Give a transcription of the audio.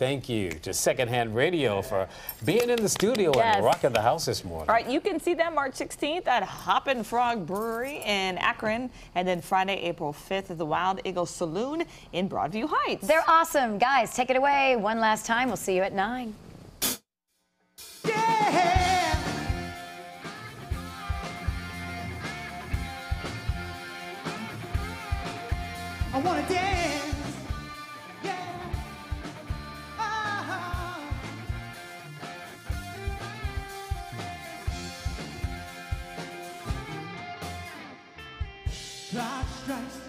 thank you to Secondhand Radio for being in the studio and rocking the house this morning. All right, you can see them March 16th at Hoppin' Frog Brewery in Akron, and then Friday, April 5th at the Wild Eagle Saloon in Broadview Heights. They're awesome. Guys, take it away one last time. We'll see you at 9. Yeah. I wanna dance. Yeah. Clock strikes